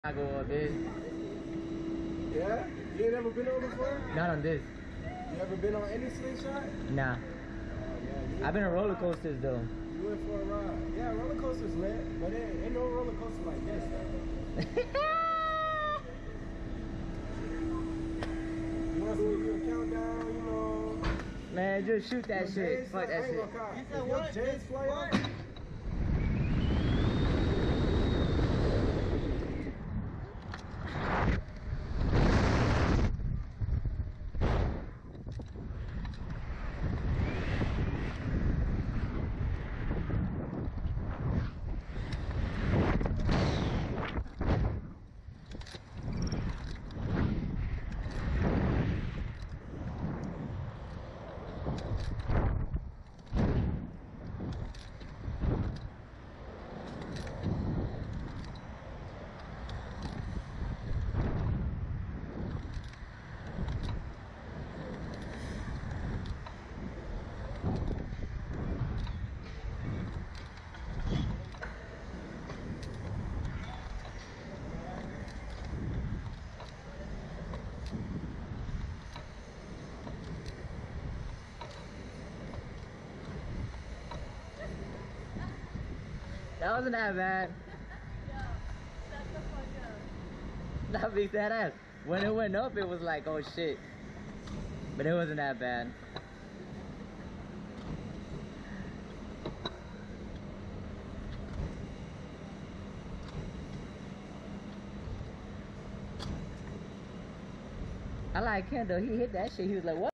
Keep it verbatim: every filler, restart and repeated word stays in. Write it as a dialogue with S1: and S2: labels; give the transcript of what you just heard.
S1: I go on this.
S2: Yeah? You ain't never been on before?
S1: Not on this.
S2: You ever been on any slingshot?
S1: Nah.
S2: Oh, yeah,
S1: I've been on roller coasters though.
S2: You went for a ride. Yeah, roller coasters lit, but it ain't no roller coaster like this though. You want to give you a countdown, you know?
S1: Man, just shoot that
S2: Your
S1: shit.
S2: J's
S1: Fuck
S2: fly- I
S1: that
S2: ain't
S1: shit.
S2: gonna cop.
S3: You
S2: If
S3: said
S2: your
S3: what?
S2: J's fly
S3: What?
S2: off,
S1: That wasn't that bad. Not big that ass. When it went up, it was like, oh shit. But it wasn't that bad. I like Kendall. He hit that shit. He was like, what?